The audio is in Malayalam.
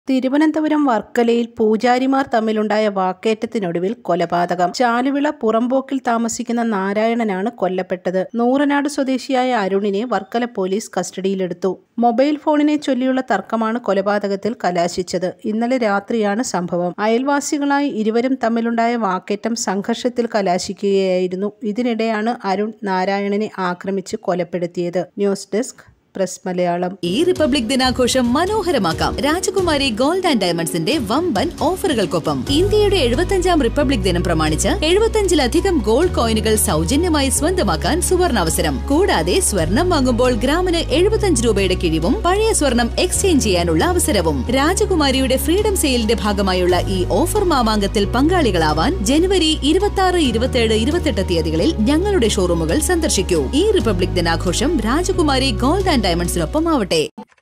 തിരുവനന്തപുരം വർക്കലയിൽ പൂജാരിമാർ തമ്മിലുണ്ടായ വാക്കേറ്റത്തിനൊടുവിൽ കൊലപാതകം. ചാലുവിള പുറമ്പോക്കിൽ താമസിക്കുന്ന നാരായണനാണ് കൊല്ലപ്പെട്ടത്. നൂറനാട് സ്വദേശിയായ അരുണിനെ വർക്കല പോലീസ് കസ്റ്റഡിയിലെടുത്തു. മൊബൈൽ ഫോണിനെ ചൊല്ലിയുള്ള തർക്കമാണ് കൊലപാതകത്തിൽ കലാശിച്ചത്. ഇന്നലെ രാത്രിയാണ് സംഭവം. അയൽവാസികളായി ഇരുവരും തമ്മിലുണ്ടായ വാക്കേറ്റം സംഘർഷത്തിൽ കലാശിക്കുകയായിരുന്നു. ഇതിനിടെയാണ് അരുൺ നാരായണനെ ആക്രമിച്ച് കൊലപ്പെടുത്തിയത്. News desk press Malayalam. ഈ റിപ്പബ്ലിക് ദിനാഘോഷം മനോഹരമാക്കാം രാജകുമാരി ഗോൾഡ് ആൻഡ് ഡയമണ്ട്സിന്റെ വമ്പൻ ഓഫറുകൾക്കൊപ്പം. ഇന്ത്യയുടെ 75ാം റിപ്പബ്ലിക് ദിനം പ്രമാണിച്ച് 75ലധികം ഗോൾഡ് കോയിനുകൾ സൗജന്യമായി സ്വന്തമാക്കാൻ സുവർണാവസരം. കൂടാതെ സ്വർണം വാങ്ങുമ്പോൾ ഗ്രാമിന് 75 രൂപയുടെ കിഴിവും പഴയ സ്വർണം എക്സ്ചേഞ്ച് ചെയ്യാനുള്ള അവസരവും. രാജകുമാരിയുടെ ഫ്രീഡം സെയിലിന്റെ ഭാഗമായുള്ള ഈ ഓഫർ മാമാങ്കത്തിൽ പങ്കാളികളാവാൻ ജനുവരി 26, 27, 28 തീയതികളിൽ ഞങ്ങളുടെ ഷോറൂമുകൾ സന്ദർശിക്കൂ. ഈ റിപ്പബ്ലിക് ദിനാഘോഷം രാജകുമാരി ഗോൾഡ് ആൻഡ് ഡയമണ്ട്സിനൊപ്പം ആവട്ടെ.